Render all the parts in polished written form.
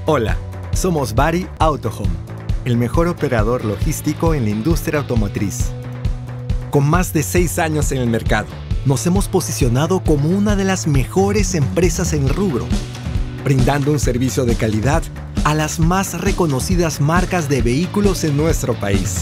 Hola, somos Bari Autohome, el mejor operador logístico en la industria automotriz. Con más de 6 años en el mercado, nos hemos posicionado como una de las mejores empresas en el rubro, brindando un servicio de calidad a las más reconocidas marcas de vehículos en nuestro país.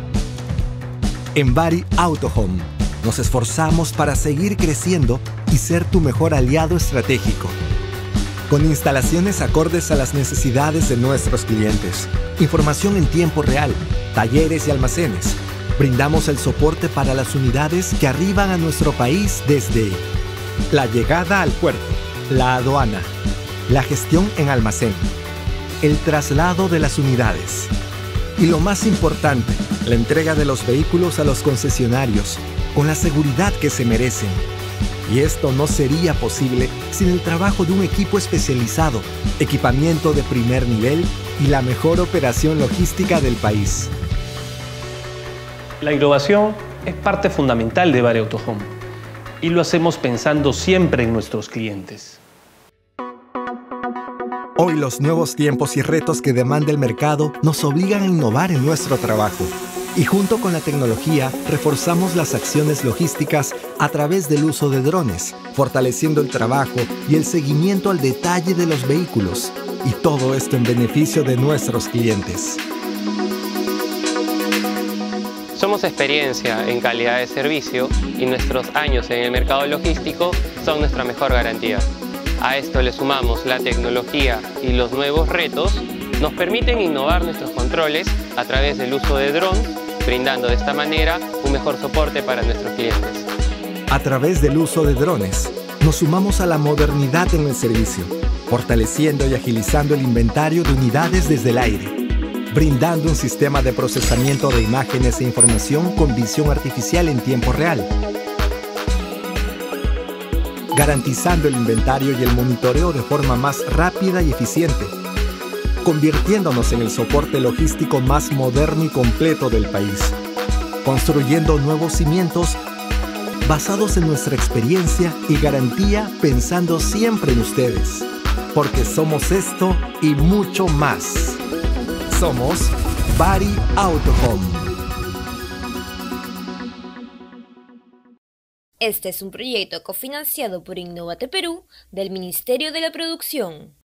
En Bari Autohome, nos esforzamos para seguir creciendo y ser tu mejor aliado estratégico. Con instalaciones acordes a las necesidades de nuestros clientes, información en tiempo real, talleres y almacenes, brindamos el soporte para las unidades que arriban a nuestro país desde la llegada al puerto, la aduana, la gestión en almacén, el traslado de las unidades y, lo más importante, la entrega de los vehículos a los concesionarios con la seguridad que se merecen. Y esto no sería posible sin el trabajo de un equipo especializado, equipamiento de primer nivel y la mejor operación logística del país. La innovación es parte fundamental de Bari Autohome y lo hacemos pensando siempre en nuestros clientes. Hoy los nuevos tiempos y retos que demanda el mercado nos obligan a innovar en nuestro trabajo. Y junto con la tecnología, reforzamos las acciones logísticas a través del uso de drones, fortaleciendo el trabajo y el seguimiento al detalle de los vehículos. Y todo esto en beneficio de nuestros clientes. Somos experiencia en calidad de servicio y nuestros años en el mercado logístico son nuestra mejor garantía. A esto le sumamos la tecnología y los nuevos retos nos permiten innovar nuestros controles a través del uso de drones, brindando de esta manera un mejor soporte para nuestros clientes. A través del uso de drones, nos sumamos a la modernidad en el servicio, fortaleciendo y agilizando el inventario de unidades desde el aire, brindando un sistema de procesamiento de imágenes e información con visión artificial en tiempo real, garantizando el inventario y el monitoreo de forma más rápida y eficiente, convirtiéndonos en el soporte logístico más moderno y completo del país, construyendo nuevos cimientos basados en nuestra experiencia y garantía, pensando siempre en ustedes, porque somos esto y mucho más. Somos Bari Autohome. Este es un proyecto cofinanciado por Innovate Perú del Ministerio de la Producción.